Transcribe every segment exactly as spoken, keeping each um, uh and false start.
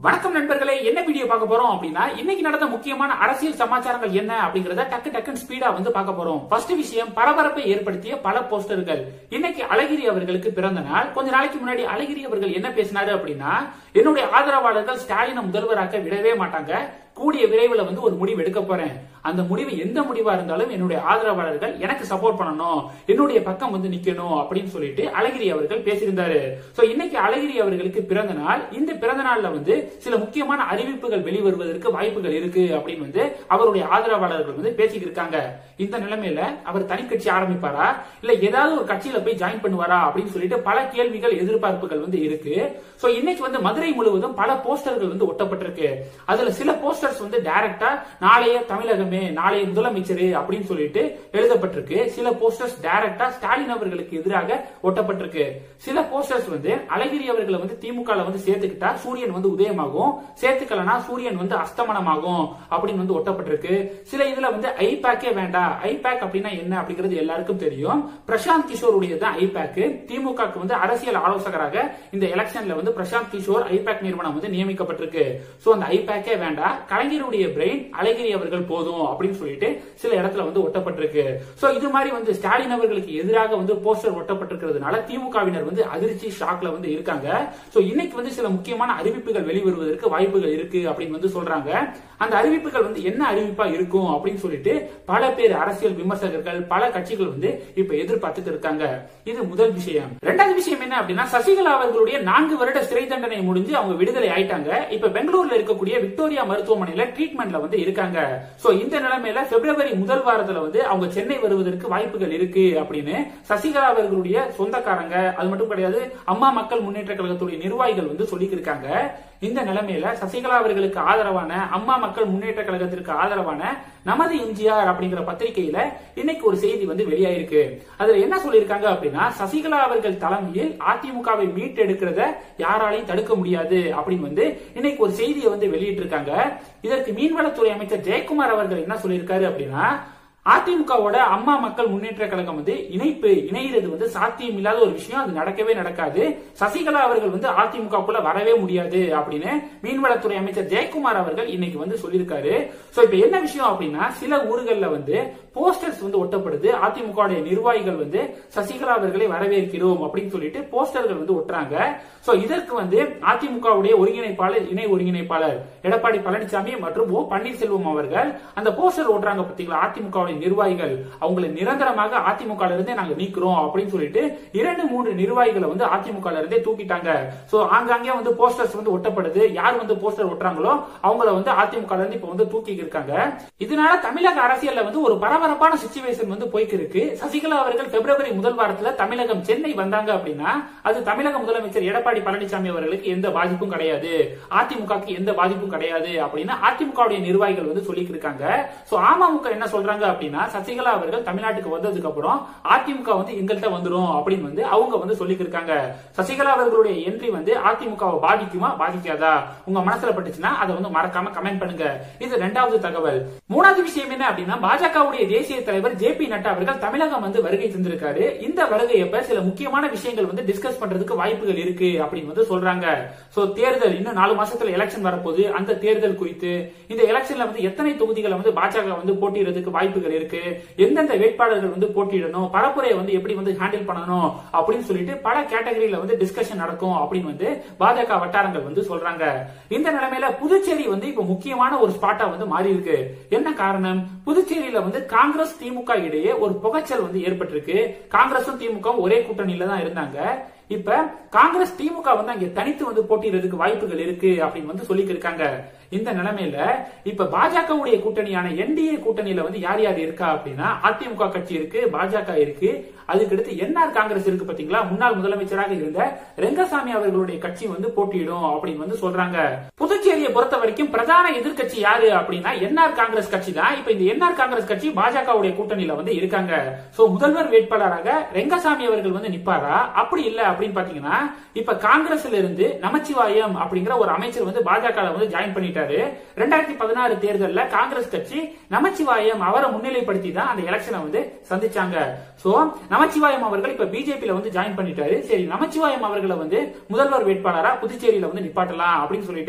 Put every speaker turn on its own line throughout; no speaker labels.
வணக்கம் நண்பர்களே, என்ன வீடியோ பார்க்க போறோம் அப்படின்னா, இன்னைக்கு நடந்த முக்கியமான அரசியல் சமாச்சாரங்கள் என்ன அப்படிங்கறத டக்கு டக்குன்னு ஸ்பீடா வந்து பார்க்க போறோம். ஃபர்ஸ்ட் விஷயம், பரபரப்பை ஏற்படுத்திய பல போஸ்டர்கள். இன்னைக்கு அழகிரி அவர்களுக்கு பிறந்த நாள். கொஞ்ச நாளைக்கு முன்னாடி அழகிரி அவர்கள் என்ன பேசினாரு அப்படின்னா, என்னுடைய ஆதரவாளர்கள் ஸ்டாலினை முதல்வராக்க விடவே மாட்டாங்க, கூடிய விரைவில் வந்து ஒரு முடிவு எடுக்க போறேன், அந்த முடிவு எந்த முடிவா இருந்தாலும் என்னுடைய ஆதரவாளர்கள் எனக்கு சப்போர்ட் பண்ணணும், என்னுடைய பக்கம் வந்து நிக்கணும் அப்படின்னு சொல்லிட்டு அழகிரி அவர்கள் பேசியிருந்தாரு. சோ இன்னைக்கு அழகிரி அவர்களுக்கு பிறந்த நாள். இந்த பிறந்த நாள்ல வந்து சில முக்கியமான அறிவிப்புகள் வெளிவருவதற்கு வாய்ப்புகள் இருக்கு அப்படின்னு வந்து அவருடைய ஆதரவாளர்கள் வந்து பேசிட்டு இருக்காங்க. இந்த நிலைமையில அவர் தனி கட்சி ஆரம்பிப்பாரா, இல்ல ஏதாவது ஒரு கட்சியில போய் ஜாயின் பண்ணுவாரா அப்படின்னு சொல்லிட்டு பல கேள்விகள் எதிர்பார்ப்புகள் வந்து இருக்கு. சோ இன்னைக்கு வந்து மதுரை முழுவதும் பல போஸ்டர்கள் வந்து ஒட்டப்பட்டிருக்கு. அதுல சில போஸ்டர்ஸ் வந்து டைரக்டா நாளைய தமிழகமே, நாளைய முதலமைச்சர் அப்படின்னு சொல்லிட்டு எழுதப்பட்டிருக்கு. சில போஸ்டர்ஸ் டைரக்டா ஸ்டாலின் அவர்களுக்கு எதிராக ஒட்டப்பட்டிருக்கு. சில போஸ்டர்ஸ் வந்து அழகிரி அவர்களை வந்து திமுக வந்து சேர்த்துக்கிட்டா சூரியன் வந்து உதயமாகும், சேர்த்துக்கலனா சூரியன் வந்து அஸ்தமனமாகும் அப்படின்னு வந்து ஒட்டப்பட்டிருக்கு. சில இதுல வந்து ஐபேக்கே வேண்டாம், ஐபேக் அப்படின்னா என்ன அப்படிங்கிறது எல்லாருக்கும் தெரியும். பிரசாந்த் கிஷோர் உடையதான் ஐபேக். திமுக வந்து அரசியல் ஆலோசகராக இந்த எலெக்ஷன்ல வந்து பிரசாந்த் கிஷோர் ஐபேக் நிறுவனம் வந்து நியமிக்கப்பட்டிருக்கு. சோ அந்த ஐபேக்கே வேண்டாம், கலைஞருடைய பிரெயின் அழகிரி அவர்கள் போதும் அப்படின்னு சொல்லிட்டு சில இடத்துல வந்து ஒட்டப்பட்டிருக்கு. சோ இது மாதிரி வந்து ஸ்டாலின் அவர்களுக்கு எதிராக வந்து போஸ்டர் ஒட்டப்பட்டிருக்கிறதுனால திமுகவினர் வந்து அதிர்ச்சி ஷாக்ல வந்து இருக்காங்க. சோ இன்னைக்கு வந்து சில முக்கியமான அறிவிப்புகள் வெளிவருவதற்கு வாய்ப்புகள் இருக்கு அப்படின்னு வந்து சொல்றாங்க. அந்த அறிவிப்புகள் வந்து என்ன அறிவிப்பா இருக்கும் அப்படின்னு சொல்லிட்டு பல பேர் அரசியல் விமர்சகர்கள் பல கட்சிகள் வந்து இப்ப எதிர்பார்த்துட்டு இருக்காங்க. இது முதல் விஷயம். இரண்டாவது விஷயம் என்ன அப்படின்னா, சசிகலா அவர்களுடைய நான்கு வருட சிறை தண்டனை முடிஞ்சு அவங்க விடுதலை ஆயிட்டாங்க. இப்ப பெங்களூர்ல இருக்கக்கூடிய விக்டோரியா மருத்துவமனையில ட்ரீட்மெண்ட்ல வந்து இருக்காங்க. சோ இந்த நிலைமையில பிப்ரவரி முதல் வாரத்துல வந்து அவங்க சென்னை வருவதற்கு வாய்ப்புகள் இருக்கு அப்படின்னு சசிகலா அவர்களுடைய சொந்தக்காரங்க, அது மட்டும் கிடையாது அம்மா மக்கள் முன்னேற்ற கழகத்துடைய நிர்வாகிகள் வந்து சொல்லியிருக்காங்க. இந்த நிலைமையில சசிகலா அவர்களுக்கு ஆதரவான அம்மா மக்கள் முன்னேற்ற கழகத்திற்கு ஆதரவான நமது எம்ஜிஆர் அப்படிங்கிற பத்திரிகையில இன்னைக்கு ஒரு செய்தி வந்து வெளியாயிருக்கு. அதுல என்ன சொல்லியிருக்காங்க அப்படின்னா, சசிகலா அவர்கள் தலைமையில் அதிமுகவை மீட்டெடுக்கிறத யாராலையும் தடுக்க முடியாது அப்படின்னு வந்து இன்னைக்கு ஒரு செய்தியை வந்து வெளியிட்டு இருக்காங்க. இதற்கு மீன்வளத்துறை அமைச்சர் ஜெயக்குமார் அவர்கள் என்ன சொல்லியிருக்காரு அப்படின்னா, அதிமுகவோட அம்மா மக்கள் முன்னேற்ற கழகம் வந்து இணைப்பு இணைகிறது வந்து சாத்தியம் இல்லாத ஒரு விஷயம், அது நடக்கவே நடக்காது, சசிகலா அவர்கள் வந்து அதிமுகக்குள்ள வரவே முடியாது அப்படின்னு மீன்வளத்துறை அமைச்சர் ஜெயக்குமார் அவர்கள் இன்னைக்கு வந்து சொல்லியிருக்காரு. சோ இப்ப என்ன விஷயம் அப்படின்னா, சில ஊர்கள்ல வந்து போஸ்டர்ஸ் வந்து ஒட்டப்படுது, அதிமுக நிர்வாகிகள் வந்து சசிகலா அவர்களை வரவேற்கிறோம் அப்படின்னு சொல்லிட்டு போஸ்டர்கள் வந்து ஒட்டுறாங்க. சோ இதற்கு வந்து அதிமுகவுடைய ஒருங்கிணைப்பாளர் இணை ஒருங்கிணைப்பாளர் எடப்பாடி பழனிசாமி மற்றும் ஓ பன்னீர்செல்வம் அவர்கள் அந்த போஸ்டர் ஓட்டுறாங்க பாத்தீங்களா, அதிமுக நிர்வாகிகள் அவங்களை நிரந்தரமாக அதிமுக இருந்தே நாங்க நீக்கிறோம் அப்படின்னு சொல்லிட்டு இரண்டு மூன்று நிர்வாகிகளை வந்து அதிமுக இருந்தே தூக்கிட்டாங்க. சோ ஆங்காங்கே வந்து போஸ்டர்ஸ் வந்து ஒட்டப்படுது, யார் வந்து போஸ்டர் ஒட்டுறாங்களோ அவங்கள வந்து அதிமுக இருந்து இப்ப வந்து தூக்கி இருக்காங்க. இதனால தமிழக அரசியல்ல வந்து ஒரு பரபரப்பான சிச்சுவேஷன் வந்து போய்க்கு இருக்கு. சசிகலா அவர்கள் பிப்ரவரி முதல் வாரத்துல தமிழகம் சென்னை வந்தாங்க அப்படின்னா அது தமிழக முதலமைச்சர் எடப்பாடி பழனிசாமி அவர்களுக்கு எந்த பாதிப்பும் கிடையாது, அதிமுகக்கு எந்த பாதிப்பும் கிடையாது அப்படின்னு அதிமுக நிர்வாகிகள் வந்து சொல்லிட்டு இருக்காங்க. சோ அமமுக என்ன சொல்றாங்க அப்படின்னா, சசிகலா அவர்கள் தமிழ்நாட்டுக்கு வந்ததுக்கு அப்புறம் அதிமுக வந்து எங்கள்கிட்ட வந்துரும் அப்படின்னு வந்து அவங்க வந்து சொல்லிட்டு இருக்காங்க. சசிகலா அவர்களுடைய என்ட்ரி வந்து அதிமுகவை பாதிக்குமா பாதிக்காதா, உங்க மனசுல பட்டுச்சுன்னா அதை வந்து மறக்காம கமெண்ட் பண்ணுங்க. இது இரண்டாவது தகவல். மூணாவது விஷயம் என்ன அப்படின்னா, பாஜகவுடைய தேசிய தலைவர் ஜே பி நட்டா அவர்கள் தமிழகம் வந்து வருகை தந்திருக்காரு. இந்த வருகையப்ப சில முக்கியமான விஷயங்கள் வந்து டிஸ்கஸ் பண்றதுக்கு வாய்ப்புகள் இருக்கு அப்படின்னு வந்து சொல்றாங்க. சோ தேர்தல் இன்னும் நாலு மாசத்துல எலெக்ஷன் வரப்போகுது, அந்த தேர்தல் குறித்து, இந்த எலெக்ஷன்ல வந்து எத்தனை தொகுதிகளை வந்து பாஜக வந்து போட்டியிடுறதுக்கு வாய்ப்புகள் இருக்கு, எந்தெந்த வேட்பாளர்கள் வந்து போட்டியிடணும், பரப்புரையை வந்து எப்படி வந்து ஹேண்டில் பண்ணணும் அப்படின்னு சொல்லிட்டு பல கேட்டகரியில வந்து டிஸ்கஷன் நடக்கும் அப்படின்னு வந்து பாஜக வட்டாரங்கள் வந்து சொல்றாங்க. இந்த நிலைமையில புதுச்சேரி வந்து இப்ப முக்கியமான ஒரு ஸ்பாட்டா வந்து மாறி இருக்கு. என்ன காரணம், புதுச்சேரியில வந்து காங்கிரஸ் திமுக இடையே ஒரு புகைச்சல் வந்து ஏற்பட்டிருக்கு. காங்கிரசும் திமுக ஒரே கூட்டணியில தான் இருந்தாங்க. இப்ப காங்கிரஸ் திமுக வந்து அங்க தனித்து வந்து போட்டியிடுறதுக்கு வாய்ப்புகள் இருக்கு அப்படின்னு வந்து சொல்லிட்டு இருக்காங்க. இந்த நிலைமையில இப்ப பாஜகவுடைய கூட்டணியான என்டிஏ கூட்டணியில வந்து யார் யார் இருக்கா அப்படின்னா, அதிமுக கட்சி இருக்கு, பாஜக இருக்கு, அதுக்கடுத்து என்ஆர் காங்கிரஸ் இருக்கு பாத்தீங்களா, முன்னாள் முதலமைச்சராக இருந்த ரெங்கசாமி அவர்களுடைய கட்சி வந்து போட்டியிடும் அப்படின்னு வந்து சொல்றாங்க. புதுச்சேரியை பொறுத்த வரைக்கும் பிரதான எதிர்கட்சி யாரு அப்படின்னா என்ஆர் காங்கிரஸ் கட்சி தான். இப்ப இந்த என்ஆர் காங்கிரஸ் கட்சி பாஜகவுடைய கூட்டணியில வந்து இருக்காங்க. சோ முதல்வர் வேட்பாளராக ரெங்கசாமி அவர்கள் வந்து நிப்பாரா, அப்படி இல்ல அப்படின்னு பாத்தீங்கன்னா இப்ப காங்கிரஸ்ல இருந்து நமச்சிவாயம் அப்படிங்கிற ஒரு அமைச்சர் வந்து பாஜக வந்து ஜாயின் பண்ணிட்டாரு. ரெண்டாயிரத்தி பதினாறு தேர்தலில் காங்கிரஸ் கட்சி நமச்சிவாயம் அவரை முன்னிலைப்படுத்தி தான் அந்த எலெக்ஷனை வந்து சந்திச்சாங்க. சோ நமச்சிவாயம் அவர்கள் இப்ப பிஜேபியில வந்து ஜாயின் பண்ணிட்டாரு. சரி, நமச்சிவாயம் அவர்களை வந்து முதல்வர் வேட்பாளரா புதுச்சேரியில வந்து நிப்பாட்டலாம் அப்படின்னு சொல்லிட்டு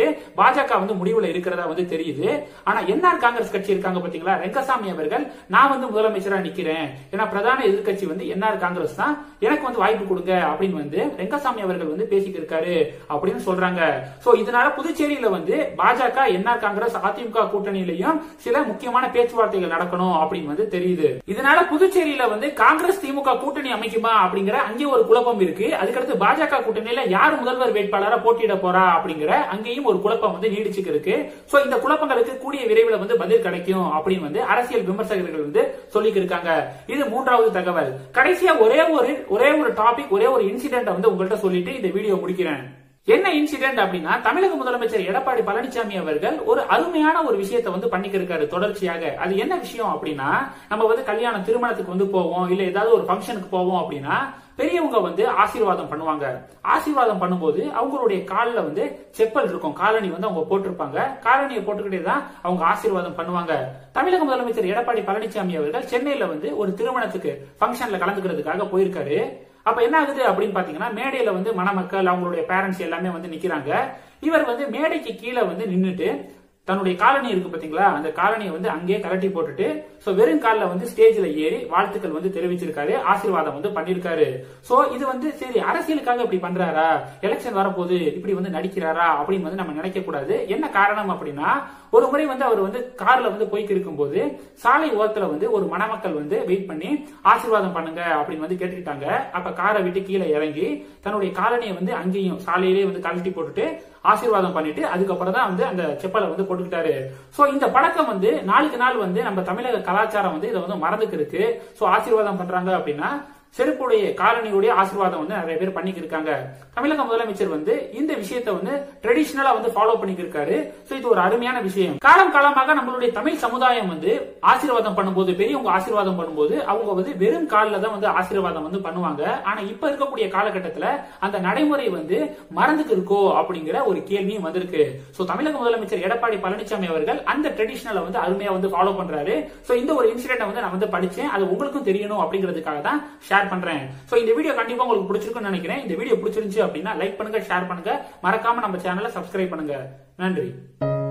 பாஜக வந்து முடிவுல இருக்கிறதா வந்து தெரியுது. ஆனா என்ஆர் காங்கிரஸ் கட்சி இருக்காங்க பாத்தீங்களா, ரெங்கசாமி அவர்கள் நான் வந்து முதலமைச்சரா நிக்கிறேன், ஏன்னா பிரதான எதிர்கட்சி வந்து என்ஆர் காங்கிரஸ் தான், எனக்கு வந்து வாய்ப்பு கொடுங்க அப்படின்னு வந்து ரெங்கசாமி அவர்கள் வந்து பேசிட்டு இருக்காரு அப்படின்னு சொல்றாங்க. சோ இதனால புதுச்சேரியில வந்து பாஜக, என்ஆர் காங்கிரஸ், அதிமுக கூட்டணியிலையும் சில முக்கியமான பேச்சுவார்த்தைகள் நடக்கணும் அப்படின்னு வந்து தெரியுது. இதனால புதுச்சேரியில வந்து காங்கிரஸ் திமுக கூட்டணி அமைக்குமா அப்படிங்கிற அங்கே ஒரு குழப்பம் இருக்கு. அதுக்கடுத்து பாஜக கூட்டணியில யார் முதல்வர் வேட்பாளரா போட்டியிட போறா அப்படிங்கிற அங்கேயும் ஒரு குழப்பம் வந்து நீடிச்சுக்கு இருக்கு. சோ இந்த குழப்பங்களுக்கு கூடிய விரைவில் வந்து பதில் கிடைக்கும் அப்படின்னு வந்து அரசியல் விமர்சகர்கள் வந்து சொல்லிட்டு இருக்காங்க. இது மூன்றாவது தகவல். கடைசியா ஒரே ஒரு ஒரே ஒரு டாபிக், ஒரே ஒரு இன்சிடென்ட் வந்து உங்கள்கிட்ட சொல்லிட்டு இந்த வீடியோ முடிக்கிறேன். என்ன இன்சிடென்ட் அப்படின்னா, தமிழக முதலமைச்சர் எடப்பாடி பழனிசாமி அவர்கள் ஒரு அருமையான ஒரு விஷயத்தை வந்து பண்ணிக்க இருக்காரு தொடர்ச்சியாக. அது என்ன விஷயம் அப்படின்னா, நம்ம வந்து கல்யாணம் திருமணத்துக்கு வந்து போவோம், இல்ல ஏதாவது ஒரு ஃபங்க்ஷனுக்கு போவோம் அப்படின்னா பெரியவங்க வந்து ஆசீர்வாதம் பண்ணுவாங்க. ஆசீர்வாதம் பண்ணும்போது அவங்களுடைய காலில் வந்து செப்பல் இருக்கும், காலணி வந்து அவங்க போட்டிருப்பாங்க. காலணியை போட்டுக்கிட்டே தான் அவங்க ஆசீர்வாதம் பண்ணுவாங்க. தமிழக முதலமைச்சர் எடப்பாடி பழனிசாமி அவர்கள் சென்னையில வந்து ஒரு திருமணத்துக்கு ஃபங்க்ஷன்ல கலந்துக்கிறதுக்காக போயிருக்காரு. அப்ப என்ன ஆகுது அப்படின்னு பாத்தீங்கன்னா, மேடையில வந்து மணமக்கள், அவங்களுடைய பேரண்ட்ஸ் எல்லாமே வந்து நிக்கிறாங்க. இவர் வந்து மேடைக்கு கீழே வந்து நின்னுட்டு தன்னுடைய காலனி இருக்கு பாத்தீங்களா, அந்த காலனியை வந்து அங்கேயே கலட்டி போட்டுட்டு சோ வெறும் காலில் வந்து ஸ்டேஜ்ல ஏறி வாழ்த்துக்கள் வந்து தெரிவிச்சிருக்காரு, ஆசீர்வாதம் வந்து பண்ணிருக்காரு. சோ இது வந்து சரி அரசியலுக்காக இப்படி பண்றாரா, எலெக்ஷன் வரப்போது இப்படி வந்து நடிக்கிறாரா அப்படின்னு வந்து நம்ம நினைக்க கூடாது. என்ன காரணம் அப்படின்னா, ஒரு முறை வந்து அவர் வந்து கார்ல வந்து போய்க்கு இருக்கும் போது சாலை ஓரத்துல வந்து ஒரு மணமக்கள் வந்து வெயிட் பண்ணி ஆசீர்வாதம் பண்ணுங்க அப்படின்னு வந்து கேட்டுக்கிட்டாங்க. அப்ப காரை விட்டு கீழே இறங்கி தன்னுடைய காலனியை வந்து அங்கேயும் சாலையிலேயே வந்து கழட்டி போட்டுட்டு ஆசீர்வாதம் பண்ணிட்டு அதுக்கப்புறம் தான் வந்து அந்த செப்பலை வந்து போட்டுக்கிட்டாரு. சோ இந்த பழக்கம் வந்து நாளுக்கு நாள் வந்து நம்ம தமிழக கலாச்சாரம் வந்து இதை வந்து மறந்துக்கு இருக்கு. சோ ஆசீர்வாதம் பண்றாங்க அப்படின்னா செருப்புடைய காலனியுடைய ஆசீர்வாதம் வந்து நிறைய பேர் பண்ணிட்டு இருக்காங்க. தமிழக முதலமைச்சர் வந்து இந்த விஷயத்தை வந்து ட்ரெடிஷனலா வந்து ஃபாலோ பண்ணிட்டு இருக்காரு. சோ இது ஒரு அருமையான விஷயம். காலம் காலமாக நம்மளுடைய தமிழ் சமுதாயம் வந்து ஆசீர்வாதம் பண்ணும்போது, பெரியவங்க ஆசீர்வாதம் பண்ணும்போது அவங்க வந்து வெறும் காலில் தான் வந்து ஆசீர்வாதம் வந்து பண்ணுவாங்க. ஆனா இப்ப இருக்கக்கூடிய காலகட்டத்தில் அந்த நடைமுறை வந்து மறந்துக்கு இருக்கோ அப்படிங்கிற ஒரு கேள்வியும் வந்திருக்கு. சோ தமிழக முதலமைச்சர் எடப்பாடி பழனிசாமி அவர்கள் அந்த ட்ரெடிஷனலை வந்து அருமையா வந்து ஃபாலோ பண்றாரு. சோ இந்த ஒரு இன்சிடென்ட் வந்து நான் வந்து படிச்சேன், அது உங்களுக்கும் தெரியணும் அப்படிங்கிறதுக்காக தான் ஷேர் பண்றேன். சோ இந்த வீடியோ கண்டிப்பா உங்களுக்கு பிடிச்சிருக்கும்னு நினைக்கிறேன். இந்த வீடியோ பிடிச்சிருந்துச்சு அப்படின்னா லைக் பண்ணுங்க, ஷேர் பண்ணுங்க, மறக்காம நம்ம சேனலை சப்ஸ்கிரைப் பண்ணுங்க. நன்றி.